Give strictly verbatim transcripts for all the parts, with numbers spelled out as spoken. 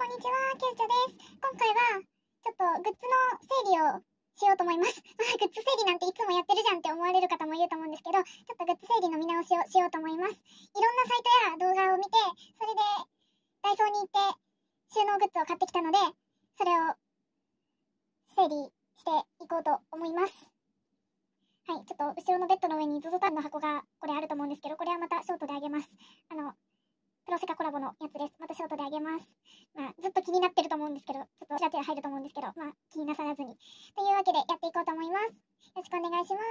こんにちは、ケイチャです。今回は、ちょっとグッズの整理をしようと思います。グッズ整理なんていつもやってるじゃんって思われる方もいると思うんですけど、ちょっとグッズ整理の見直しをしようと思います。いろんなサイトや動画を見て、それでダイソーに行って収納グッズを買ってきたので、それを整理していこうと思います。はい、ちょっと後ろのベッドの上に ゾゾ タウンの箱がこれあると思うんですけど、これはまたショートであげます。あの、プロセカコラボのやつです。またショートであげます。まあ、ずっと気になってると思うんですけど、ちょっとちらちら入ると思うんですけど、まあ、気になさらずに。というわけで、やっていこうと思います。よろしくお願いします。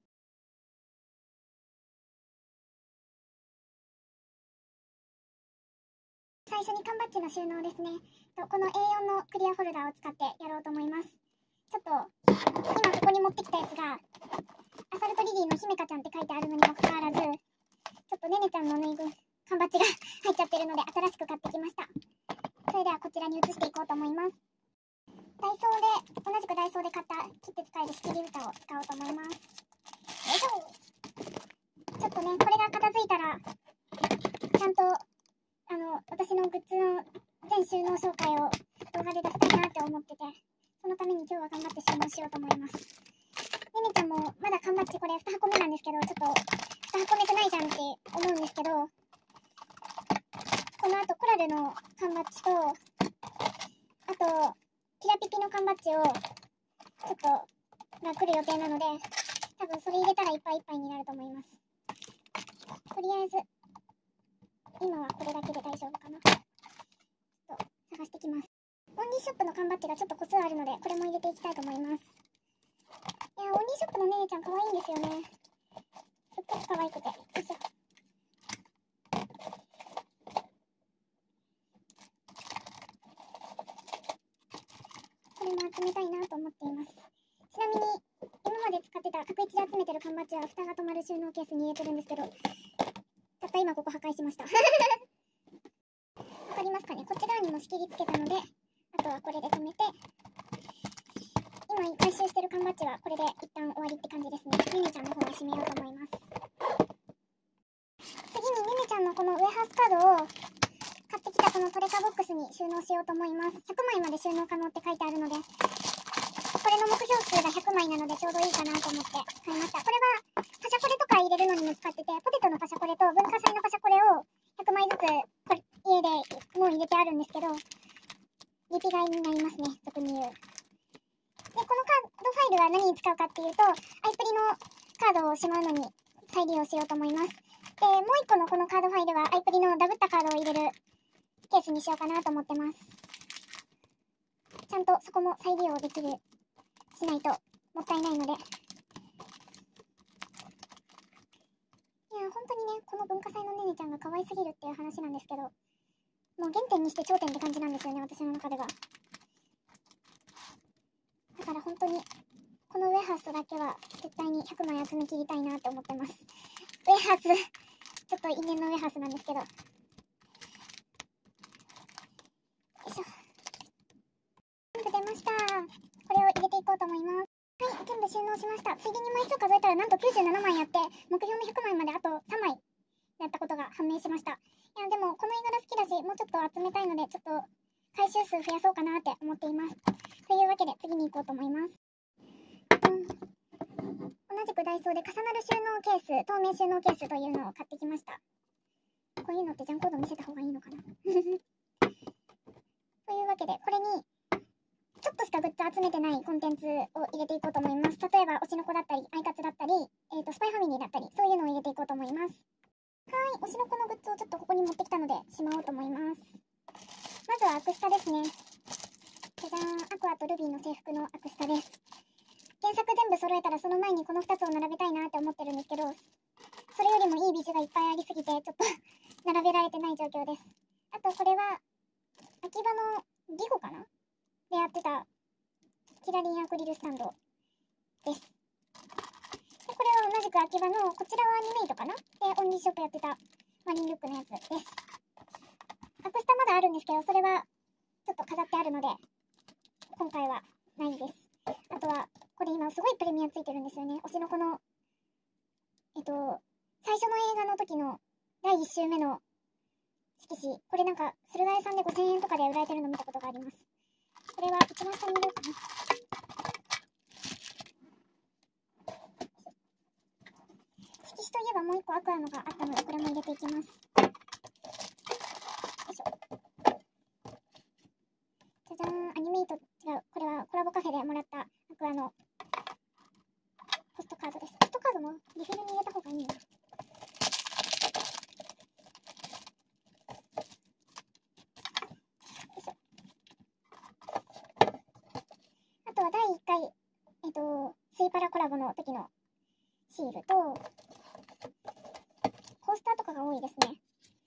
最初に缶バッジの収納ですね。この エーよん のクリアフォルダーを使ってやろうと思います。ちょっと、今ここに持ってきたやつが、アサルトリリーの姫香ちゃんって書いてあるのにもかかわらず、ちょっとねねちゃんのぬいぐるみ、缶バッジが入っちゃってるので、新しく買ってきました。それではこちらに移していこうと思います。ダイソーで、同じくダイソーで買った切って使える仕切り蓋を使おうと思います。よいしょ。ちょっとね、これが片付いたら、ちゃんと、あの、私のグッズの全収納紹介を動画で出したいなって思ってて、そのために今日は頑張って収納しようと思います。ねねちゃんもまだ缶バッジこれに箱目なんですけど、ちょっとに箱目じゃないじゃんって思うんですけど、この後コラルの缶バッジと、あと、キラピピの缶バッジを、ちょっと、が来る予定なので、多分それ入れたらいっぱいいっぱいになると思います。とりあえず、今はこれだけで大丈夫かな。ちょっと、探してきます。オンリーショップの缶バッジがちょっと個数あるので、これも入れていきたいと思います。いや、オンリーショップのねねちゃん可愛いんですよね。すっごく可愛くて。よいしょ。これも集めたいなと思っています。ちなみに、今まで使ってた角一で集めてる缶バッジは蓋が止まる収納ケースに入れてるんですけど、たった今ここ破壊しました。わかりますかね。こっち側にも仕切りつけたので、あとはこれで止めて、今回収してる缶バッジはこれで一旦終わりって感じですね。ねねちゃんの方は閉めようと思います。次にねねちゃんのこのウェハースカードを買ってきたこのトレカボックスに収納しようと思います。ひゃくまいまで収納可能って書いてあるので、これの目標数がひゃくまいなのでちょうどいいかなと思って買いました。これはパシャコレとか入れるのにも使ってて、ポテトのパシャコレと文化祭のパシャコレをひゃくまいずつこれ家でもう入れてあるんですけど、リピ買いになりますね、俗に言う。で、このカードファイルは何に使うかっていうと、アイプリのカードをしまうのに再利用しようと思います。で、もう一個のこのカードファイルはアイプリのダブったカードを入れるケースにしようかなと思ってます。ちゃんとそこも再利用できる、しないともったいないので。いや、本当にね、この文化祭のねねちゃんが可愛すぎるっていう話なんですけど、もう原点にして頂点って感じなんですよね、私の中では。だから本当に、このウェハースだけは絶対にひゃくまい集めきりたいなって思ってます。ウェハース、ちょっと因縁のウェハースなんですけど。よいしょ。全部出ました。これを入れていこうと思います。はい、全部収納しました。ついでに枚数数えたらなんときゅうじゅうななまいあって、目標のひゃくまいまであとさんまいやったことが判明しました。いや、でもこの絵柄好きだし、もうちょっと集めたいので、ちょっと回収数増やそうかなって思っています。というわけで次に行こうと思います。うん、同じくダイソーで重なる収納ケース、透明収納ケースというのを買ってきました。こういうのってジャンコード見せた方がいいのかなというわけで、これにちょっとしかグッズ集めてないコンテンツを入れていこうと思います。例えば、推しの子だったり、アイカツだったり、えーと、スパイファミリーだったり、そういうのを入れていこうと思います。はい、推しの子のグッズをちょっとここに持ってきたので、しまおうと思います。まずはアクスタですね。じゃじゃーん、アクアとルビーの制服のアクスタです。原作全部揃えたらその前にこのふたつを並べたいなって思ってるんですけど、それよりもいいビジュがいっぱいありすぎて、ちょっと並べられてない状況です。あとこれは、秋葉のディゴかなでやってたキラリンアクリルスタンドです。で、これは同じく秋葉の、こちらはアニメイトかなで、オンリーショップやってたマリンルックのやつです。アクスタまだあるんですけど、それはちょっと飾ってあるので、今回はないです。あとは、これ今すごいプレミアついてるんですよね。推しの子の、えっと、最初の映画の時のだいいっ週目の色紙。これなんか、駿河屋さんでごせんえんとかで売られてるの見たことがあります。これは一番下に入れようかな。色紙といえばもう一個アクアのがあったので、これも入れていきます。よいしょ。じゃじゃーん、アニメイト、違う。これはコラボカフェでもらったアクアのポストカードです。ポストカードもリフィルに入れた方がいいな。あとはだいいっかい、えっと、スイパラコラボの時のシールと、コースターとかが多いですね。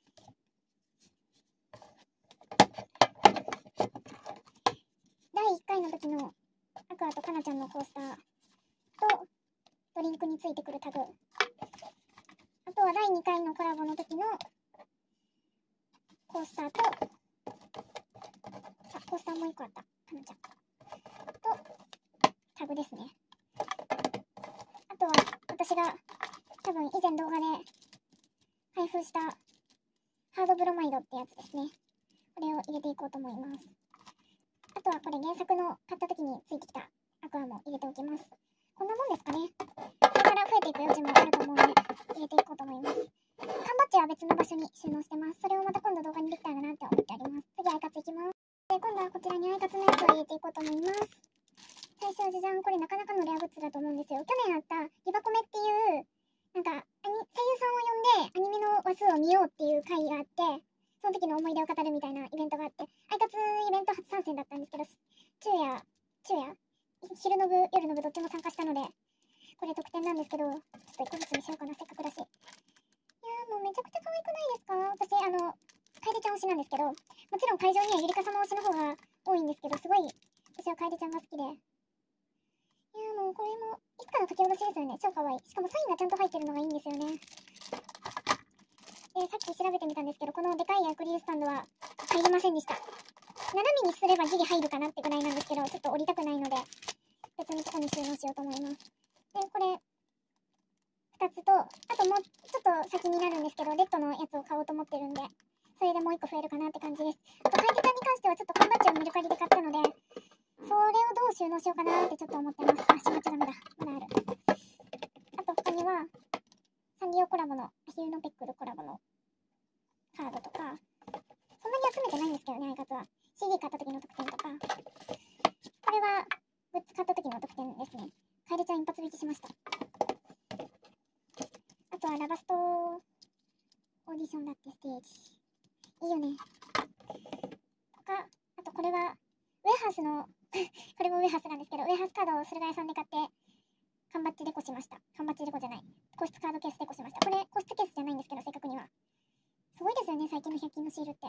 だいいっかいの時のアクアとカナちゃんのコースターと、ドリンクについてくるタグ。あとはだいにかいのコラボの時のコースターと、あ、コースターもういっこあった。カナちゃん。と、タグですね。あとは、私が多分以前動画で配布したハードブロマイドってやつですね。これを入れていこうと思います。あとはこれ原作の買った時についてきたアクアも入れておきます。こんなもんですかね。これから増えていく余地もあると思うので、入れていこうと思います。缶バッジは別の場所に収納してます。それをまた今度動画にできたらなって思っております。次、アイカツいきます。で、今度はこちらにアイカツのやつを入れていこうと思います。最初はじゃじゃん、これなかなかのレアグッズだと思うんですよ。去年あったリバコメっていう、なんか、アニ声優さんを呼んでアニメの話数を見ようっていう回があって、その時の思い出を語るみたいなイベントがあって、アイカツイベント初参戦だったんですけど、昼夜、昼夜昼の部、夜の部どっちも参加したので、これ特典なんですけど、ちょっといっこずつにしようかな、せっかくだし。いやーもうめちゃくちゃ可愛くないですか？私、あの、楓ちゃん推しなんですけど、もちろん会場にはゆりか様推しの方が多いんですけど、すごい私は楓ちゃんが好きで。いやーもうこれも、いつかの書き下ろしですよね。超可愛い。しかもサインがちゃんと入ってるのがいいんですよね。で、さっき調べてみたんですけど、このでかいアクリルスタンドは入りませんでした。斜めにすればギリ入るかなってぐらいなんですけど、ちょっと折りたくないので、別にここに収納しようと思います。で、これ、ふたつと、あともうちょっと先になるんですけど、レッドのやつを買おうと思ってるんで、それでもういっこ増えるかなって感じです。あと、楓ちゃんに関してはちょっと缶バッジをメルカリで買ったので、それをどう収納しようかなってちょっと思ってます。あ、しまっちゃダメだ。まだある。あと、他には、サンリオコラボの、アヒルのペックルコラボのカードとか、そんなに集めてないんですけどね、アイカツは。シーディー 買った時の特典とか、これは、グッズ買った時の特典ですね。楓ちゃん一発引きしました。あとはラバストオーディションだってステージ。いいよね。とか、あとこれは、ウェハースの、これもウェハースなんですけど、ウェハースカードを駿河屋さんで買って、缶バッジデコしました。缶バッジデコじゃない。個室カードケースデコしました。これ、個室ケースじゃないんですけど、正確には。すごいですよね、最近のひゃく均のシールって。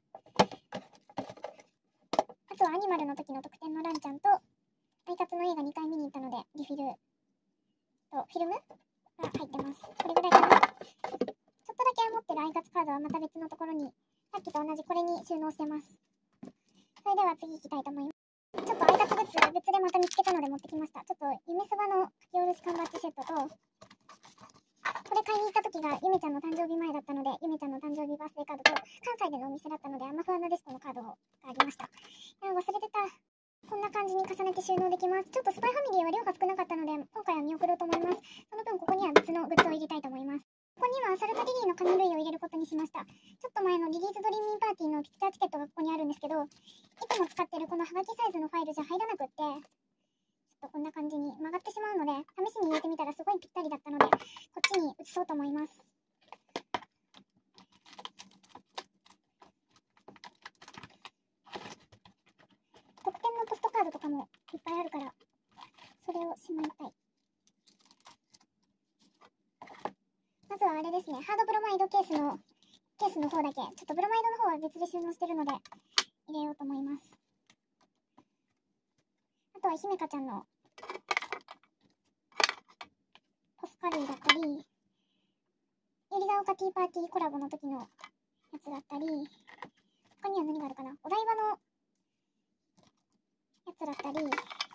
あとはアニマルの時の特典のランちゃんと、アイカツの映画にかい見に行ったので、リフィルとフィルムが入ってます。これぐらいかな。ちょっとだけ持ってるアイカツカードはまた別のところに、さっきと同じこれに収納してます。それでは次行きたいと思います。ちょっとアイカツグッズ別でまた見つけたので持ってきました。ちょっと夢そばの書き下ろし缶バッジセットと、これ買いに行った時がゆめちゃんの誕生日前だったので、ゆめちゃんの誕生日バースデーカードと、関西でのお店だったので、アマフアナデスコのカードがありました。いや、忘れてた。こんな感じに重ねて収納できます。ちょっとスパイファミリーは量が少なかったので、今回は見送ろうと思います。その分、ここには別のグッズを入れたいと思います。ここにはサルタリリーの紙類を入れることにしました。ちょっと前のリリースドリーミーパーティーのピクチャーチケットがここにあるんですけど、いつも使ってるこのハガキサイズのファイルじゃ入らなくって、ちょっとこんな感じに曲がってしまうので、試しに入れてみたらすごいぴったりだったので、こっちに移そうと思います。特典のポストカードとかもいっぱいあるから、それをしまいたい。まずはあれですね、ハードブロマイドケースの、ケースの方だけ、ちょっとブロマイドの方は別で収納してるので、入れようと思います。あとは姫香ちゃんの、ポスカ類だったり、ゆりが丘ティーパーティーコラボの時のやつだったり、他には何があるかな、お台場のやつだったり、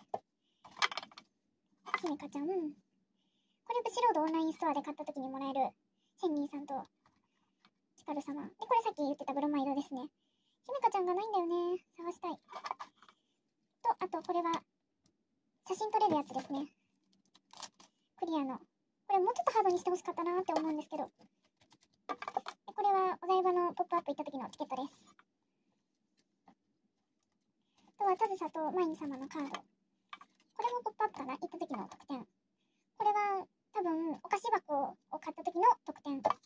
姫香ちゃん、これブシロードオンラインストアで買った時にもらえるシェンニーさんとチカル様。で、これさっき言ってたブロマイドですね。ひめかちゃんがないんだよね。探したい。と、あとこれは、写真撮れるやつですね。クリアの。これもうちょっとハードにしてほしかったなーって思うんですけど。で、これはお台場のポップアップ行った時のチケットです。あとはタズサとマイニ様のカード。これもポップアップかな、行った時の特典。これは多分お菓子箱を買った時の特典。で、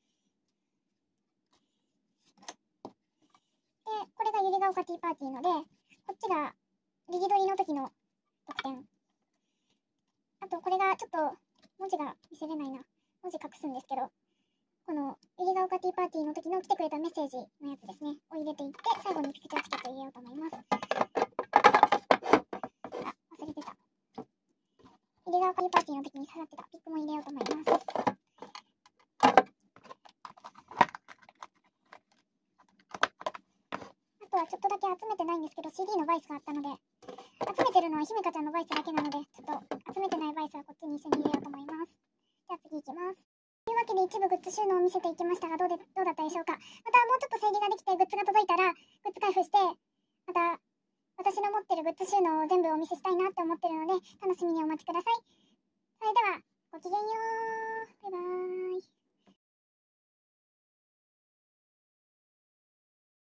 これがゆりが丘ティーパーティーので、こっちがリリドリの時の特典。あとこれがちょっと文字が見せれないな。文字隠すんですけど、このゆりが丘ティーパーティーの時の来てくれたメッセージのやつですね。を入れていって、最後にピクチャーチケットを入れようと思います。あ、忘れてた。ゆりが丘ティーパーティーの時に刺さってたピックも入れようと思います。あとはちょっとだけ集めてないんですけど、シーディー のバイスがあったので、集めてるのはひめかちゃんのバイスだけなので、ちょっと集めてないバイスはこっちに一緒に入れようと思います。じゃあ次行きます。というわけで一部グッズ収納を見せていきましたが、どうで、どうだったでしょうか。またもうちょっと整理ができてグッズが届いたら、グッズ開封して、また私の持ってるグッズ収納を全部お見せしたいなって思ってるので、楽しみにお待ちください。